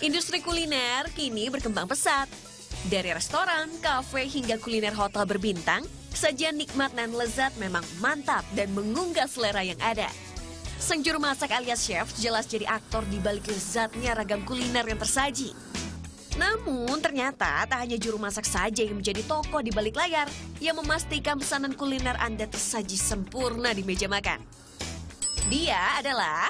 Industri kuliner kini berkembang pesat. Dari restoran, kafe, hingga kuliner hotel berbintang, sajian nikmat dan lezat memang mantap dan mengunggah selera yang ada. Sang juru masak alias chef jelas jadi aktor di balik lezatnya ragam kuliner yang tersaji. Namun ternyata tak hanya juru masak saja yang menjadi tokoh di balik layar yang memastikan pesanan kuliner Anda tersaji sempurna di meja makan. Dia adalah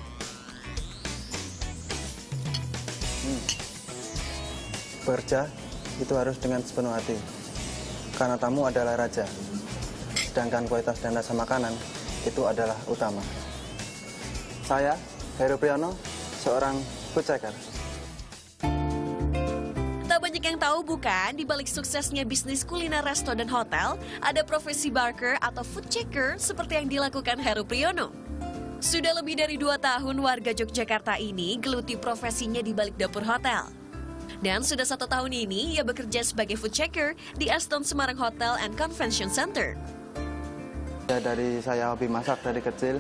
bekerja itu harus dengan sepenuh hati, karena tamu adalah raja, sedangkan kualitas dan rasa makanan itu adalah utama. Saya, Heru Priyono, seorang food checker. Tak banyak yang tahu bukan, di balik suksesnya bisnis kuliner resto dan hotel, ada profesi barker atau food checker seperti yang dilakukan Heru Priyono. Sudah lebih dari 2 tahun warga Yogyakarta ini geluti profesinya di balik dapur hotel. Dan sudah 1 tahun ini ia bekerja sebagai food checker di Aston Semarang Hotel and Convention Center. Ya, dari saya hobi masak dari kecil,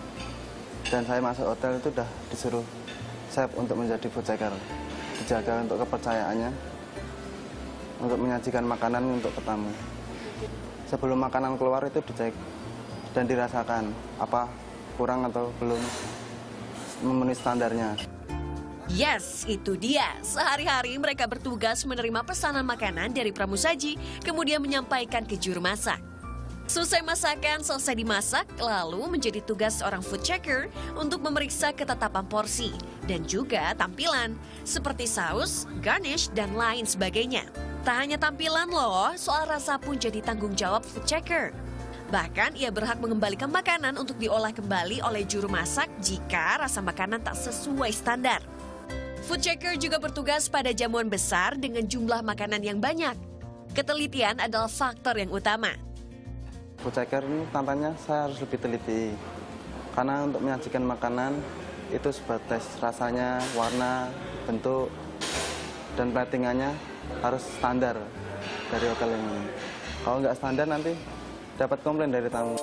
dan saya masuk hotel itu udah disuruh chef untuk menjadi food checker. Dijaga untuk kepercayaannya, untuk menyajikan makanan untuk tamu. Sebelum makanan keluar itu dicek dan dirasakan apa kurang atau belum memenuhi standarnya. Yes, itu dia. Sehari-hari mereka bertugas menerima pesanan makanan dari pramusaji, kemudian menyampaikan ke juru masak. Selesai masakan, selesai dimasak, lalu menjadi tugas seorang food checker untuk memeriksa ketetapan porsi dan juga tampilan, seperti saus, garnish, dan lain sebagainya. Tak hanya tampilan loh, soal rasa pun jadi tanggung jawab food checker. Bahkan ia berhak mengembalikan makanan untuk diolah kembali oleh juru masak jika rasa makanan tak sesuai standar. Food checker juga bertugas pada jamuan besar dengan jumlah makanan yang banyak. Ketelitian adalah faktor yang utama. Food checker ini tantangannya saya harus lebih teliti, karena untuk menyajikan makanan itu sebatas rasanya, warna, bentuk, dan platingannya harus standar dari hotel ini. Kalau nggak standar nanti dapat komplain dari tamu.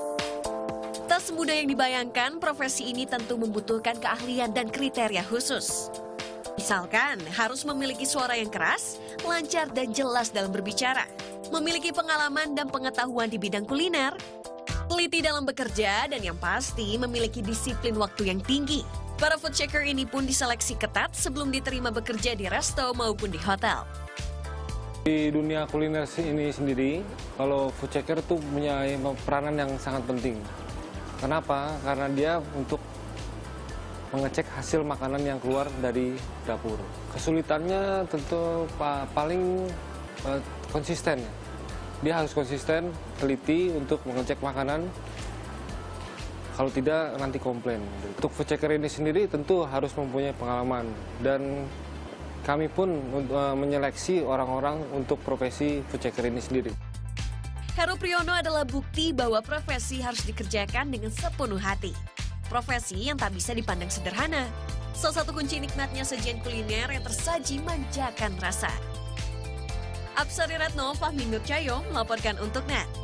Tak semudah yang dibayangkan, profesi ini tentu membutuhkan keahlian dan kriteria khusus. Misalkan harus memiliki suara yang keras, lancar dan jelas dalam berbicara, memiliki pengalaman dan pengetahuan di bidang kuliner, teliti dalam bekerja, dan yang pasti memiliki disiplin waktu yang tinggi. Para food checker ini pun diseleksi ketat sebelum diterima bekerja di resto maupun di hotel. Di dunia kuliner ini sendiri, kalau food checker itu punya peranan yang sangat penting. Kenapa? Karena dia untuk mengecek hasil makanan yang keluar dari dapur. Kesulitannya tentu paling konsisten. Dia harus konsisten, teliti untuk mengecek makanan. Kalau tidak, nanti komplain. Untuk food checker ini sendiri tentu harus mempunyai pengalaman. Dan kami pun menyeleksi orang-orang untuk profesi food checker ini sendiri. Heru Priyono adalah bukti bahwa profesi harus dikerjakan dengan sepenuh hati. Profesi yang tak bisa dipandang sederhana. Salah satu kunci nikmatnya sajian kuliner yang tersaji manjakan rasa. Apsari Retno, Fahmi Nur Cahyo melaporkan untuk NET.